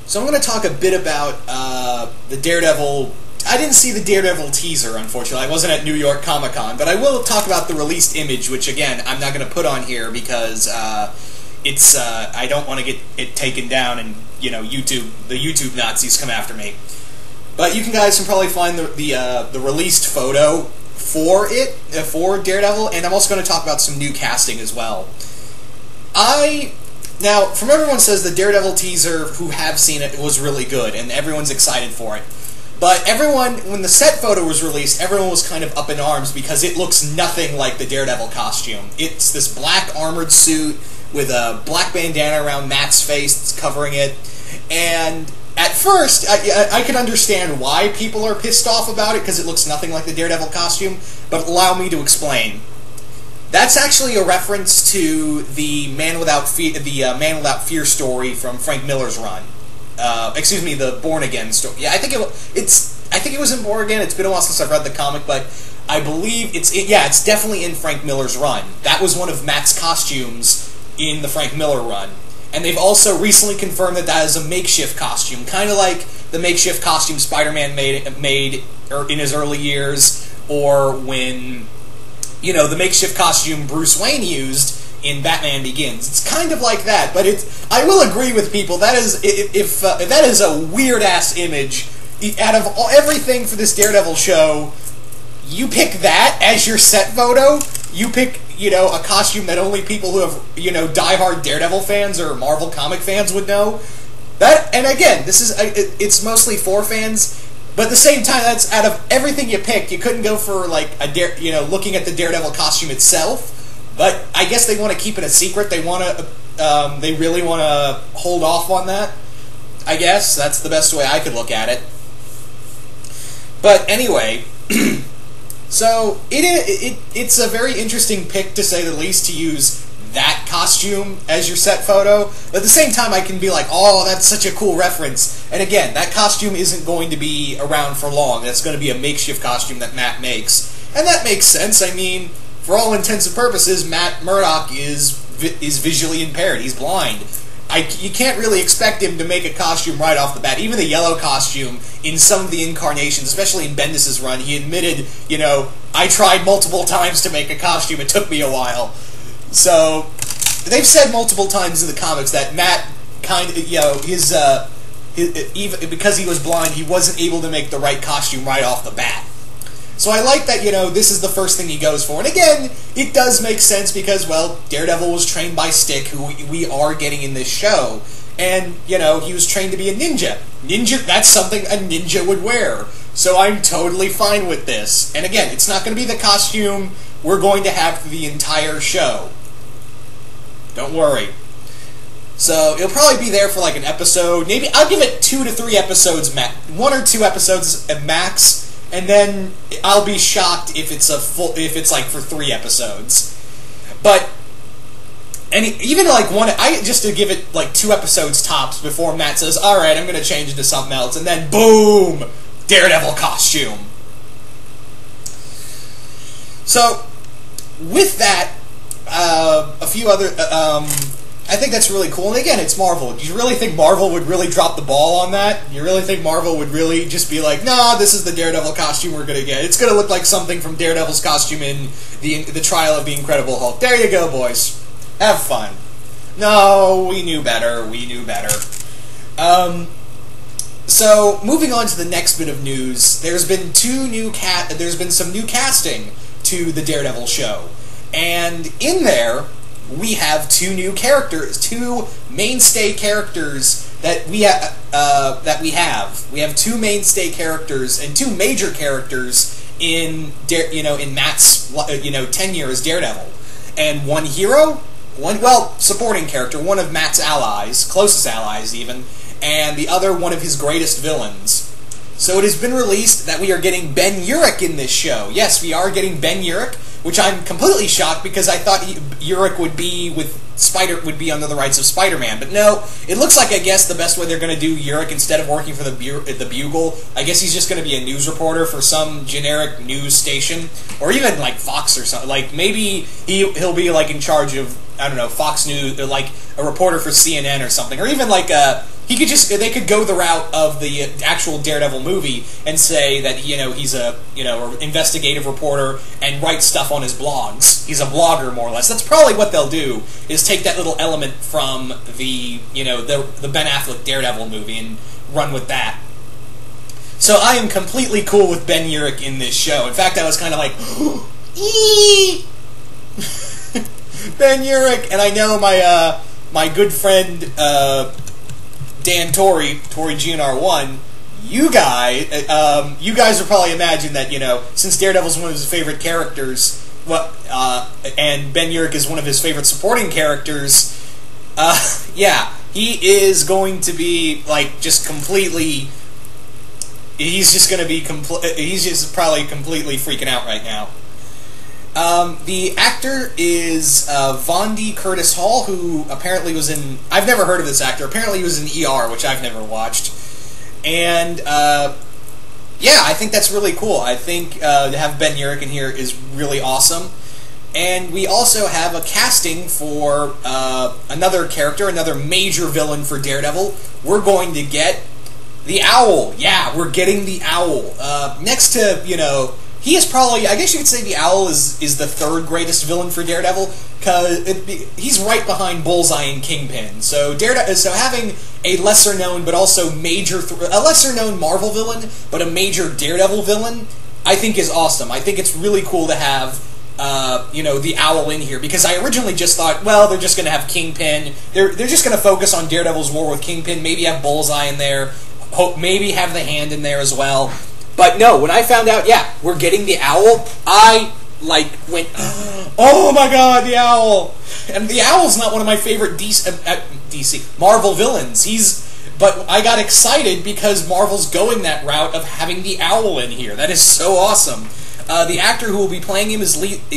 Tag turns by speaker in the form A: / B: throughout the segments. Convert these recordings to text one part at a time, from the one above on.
A: So I'm going to talk a bit about the Daredevil. I didn't see the Daredevil teaser, unfortunately. I wasn't at New York Comic Con, but I will talk about the released image, which again I'm not going to put on here because it's I don't want to get it taken down and the YouTube Nazis come after me. But you guys can probably find the released photo for it for Daredevil, and I'm also going to talk about some new casting as well. Now, from everyone says the Daredevil teaser who have seen it was really good, and everyone's excited for it. But when the set photo was released, everyone was kind of up in arms because it looks nothing like the Daredevil costume. It's this black armored suit with a black bandana around Matt's face that's covering it, and at first, I can understand why people are pissed off about it because it looks nothing like the Daredevil costume, but allow me to explain. That's actually a reference to the Man Without Fear story from Frank Miller's run. Excuse me, the Born Again story. Yeah, I think it was in Born Again. It's been a while since I've read the comic, but I believe it's definitely in Frank Miller's run. That was one of Matt's costumes in the Frank Miller run. And they've also recently confirmed that is a makeshift costume, kind of like the makeshift costume Spider-Man made in his early years, or when the makeshift costume Bruce Wayne used in Batman Begins. It's kind of like that, but I will agree with people that if that is a weird ass image. Out of everything for this Daredevil show, you pick that as your set photo. You pick a costume that only people who have diehard Daredevil fans or Marvel comic fans would know. And again, it's mostly for fans. But at the same time, that's out of everything you picked, you couldn't go for like looking at the Daredevil costume itself. But I guess they want to keep it a secret. They really want to hold off on that. I guess that's the best way I could look at it. But anyway, so it's a very interesting pick to say the least to use that costume as your set photo, but at the same time I can be like, oh, that's such a cool reference. And again, that costume isn't going to be around for long. That's going to be a makeshift costume that Matt makes. And that makes sense. I mean, for all intents and purposes, Matt Murdock is visually impaired. He's blind. You can't really expect him to make a costume right off the bat. Even the yellow costume in some of the incarnations, especially in Bendis' run, he admitted, I tried multiple times to make a costume. It took me a while. So, they've said multiple times in the comics that Matt even because he was blind, he wasn't able to make the right costume right off the bat. So I like that, this is the first thing he goes for. And again, it does make sense because, well, Daredevil was trained by Stick, who we are getting in this show. And, he was trained to be a ninja. That's something a ninja would wear. So I'm totally fine with this. And again, it's not going to be the costume we're going to have for the entire show. Don't worry. So it'll probably be there for like an episode. Maybe I'll give it 2 to 3 episodes, 1 or 2 episodes at max, and then I'll be shocked if it's like for 3 episodes. But even like just to give it like 2 episodes tops before Matt says, "All right, I'm going to change it to something else," and then boom, Daredevil costume. So with that, a few other. I think that's really cool. And again, it's Marvel. Do you really think Marvel would really drop the ball on that? You really think Marvel would really just be like, "Nah, this is the Daredevil costume we're gonna get. It's gonna look like something from Daredevil's costume in the Trial of the Incredible Hulk." There you go, boys. Have fun. No, we knew better. We knew better. So moving on to the next bit of news, there's been some new casting to the Daredevil show, and in there we have 2 new characters, 2 mainstay characters that we have. We have 2 mainstay characters and 2 major characters in Matt's tenure as Daredevil, and one hero, supporting character, one of Matt's allies, closest allies even, and the other one of his greatest villains. So it has been released that we are getting Ben Urich in this show. Yes, we are getting Ben Urich, which I'm completely shocked because I thought Urich would be under the rights of Spider-Man, but no. It looks like, I guess, the best way they're going to do Urich, instead of working for the Bugle, I guess he's just going to be a news reporter for some generic news station, or even like Fox or something. Like maybe he'll be like in charge of, I don't know, Fox News, or like a reporter for CNN or something, or even like they could go the route of the actual Daredevil movie and say that he's a investigative reporter and writes stuff on his blogs. He's a blogger, more or less. That's probably what they'll do, is take that little element from the Ben Affleck Daredevil movie and run with that. So I am completely cool with Ben Urich in this show. In fact, I was kind of like, eee! Ben Urich, and I know my good friend Dan Torrey GNR1, you guys will probably imagine that, since Daredevil's one of his favorite characters, and Ben Urich is one of his favorite supporting characters, yeah, he is going to be, like, just completely, he's just probably completely freaking out right now. The actor is Vondi Curtis Hall, who apparently was in... I've never heard of this actor. Apparently he was in ER, which I've never watched. And, yeah, I think that's really cool. I think to have Ben Urich in here is really awesome. And we also have a casting for another character, another major villain for Daredevil. We're going to get the Owl. Yeah, we're getting the Owl. Next to, he is probably, I guess you could say the Owl is the third greatest villain for Daredevil, because he's right behind Bullseye and Kingpin. So having a lesser-known but also a lesser-known Marvel villain, but a major Daredevil villain, I think is awesome. I think it's really cool to have, the Owl in here, because I originally just thought, well, they're just going to have Kingpin. They're just going to focus on Daredevil's war with Kingpin, maybe have Bullseye in there, maybe have the Hand in there as well. But no, when I found out, yeah, we're getting the Owl, I, went, oh my god, the Owl! And the Owl's not one of my favorite DC Marvel villains. But I got excited because Marvel's going that route of having the Owl in here. That is so awesome. The actor who will be playing him is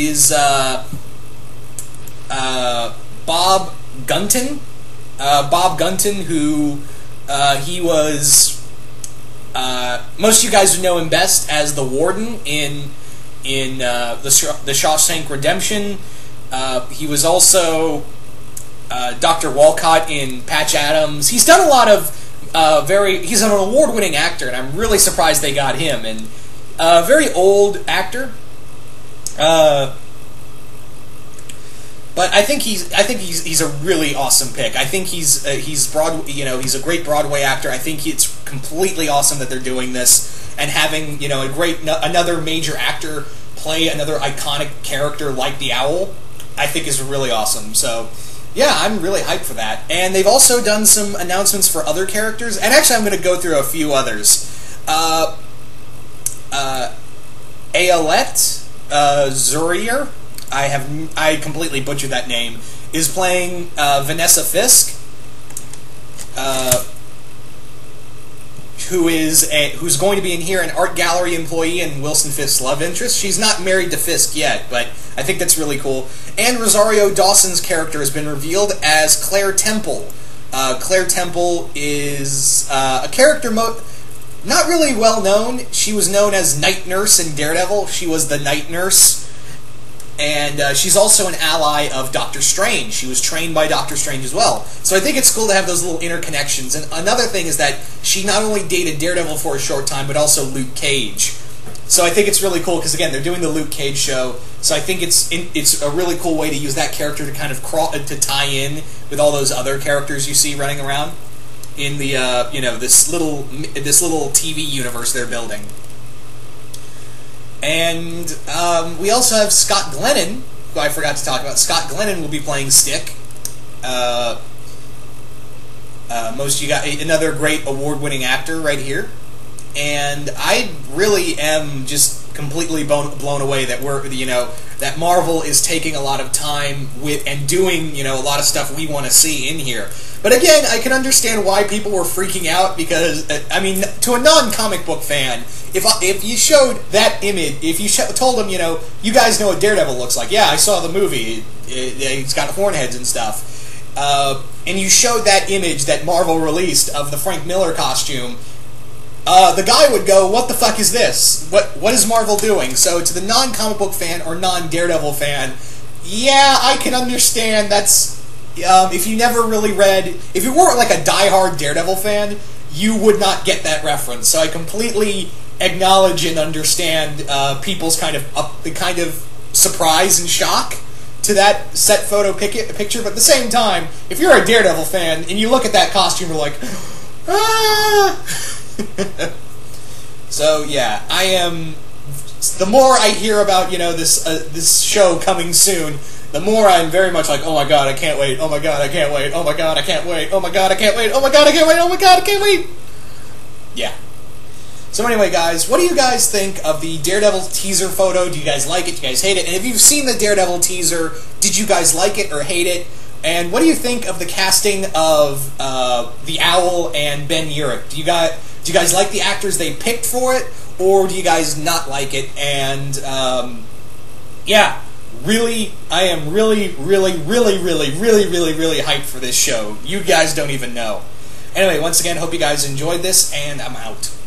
A: Bob Gunton. Bob Gunton, who he was... most of you guys would know him best as the Warden in the Shawshank Redemption. He was also Dr. Walcott in Patch Adams. He's done a lot of he's an award-winning actor, and I'm really surprised they got him. And a very old actor. But I think he's a really awesome pick. I think he's a great Broadway actor. I think it's completely awesome that they're doing this and having another major actor play another iconic character like the Owl. I think is really awesome. So yeah, I'm really hyped for that. And they've also done some announcements for other characters. And actually, I'm going to go through a few others. Ayelet Zurier. I completely butchered that name. Is playing Vanessa Fisk, who's going to be in here, an art gallery employee and Wilson Fisk's love interest. She's not married to Fisk yet, but I think that's really cool. And Rosario Dawson's character has been revealed as Claire Temple. Claire Temple is a character not really well known. She was known as Night Nurse in Daredevil. She was the Night Nurse. And she's also an ally of Doctor Strange. She was trained by Doctor Strange as well. So I think it's cool to have those little interconnections. And another thing is that she not only dated Daredevil for a short time, but also Luke Cage. So I think it's really cool because, again, they're doing the Luke Cage show. So I think it's a really cool way to use that character to kind of to tie in with all those other characters you see running around in the this little TV universe they're building. And we also have Scott Glennon, who I forgot to talk about. Scott Glennon will be playing Stick. Most of you got another great award-winning actor right here. And I really am just completely blown away that that Marvel is taking a lot of time with and doing a lot of stuff we want to see in here. But again, I can understand why people were freaking out because I mean, to a non-comic book fan, if you showed that image, if you told them, you guys know what Daredevil looks like. Yeah, I saw the movie. It's got horn heads and stuff. And you showed that image that Marvel released of the Frank Miller costume. The guy would go, what the fuck is this? What is Marvel doing? So to the non-comic book fan or non-Daredevil fan, yeah, I can understand that's if you never really read, if you weren't like a diehard Daredevil fan, you would not get that reference. So I completely acknowledge and understand people's kind of surprise and shock to that set photo picture. But at the same time, if you're a Daredevil fan and you look at that costume, you're like, ah. So yeah, I am. The more I hear about this show coming soon, the more I'm very much like, oh my god, I can't wait. Oh my god, I can't wait. Oh my god, I can't wait. Oh my god, I can't wait. Oh my god, I can't wait. Oh my god, I can't wait. Yeah. So anyway, guys, what do you guys think of the Daredevil teaser photo? Do you guys like it? Do you guys hate it? And if you've seen the Daredevil teaser, did you guys like it or hate it? And what do you think of the casting of the Owl and Ben Urich? Do you guys like the actors they picked for it, or do you guys not like it? And yeah, really, I am really hyped for this show. You guys don't even know. Anyway, once again, hope you guys enjoyed this, and I'm out.